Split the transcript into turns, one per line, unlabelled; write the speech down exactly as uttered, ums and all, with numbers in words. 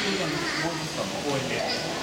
終電ごじかんも終えて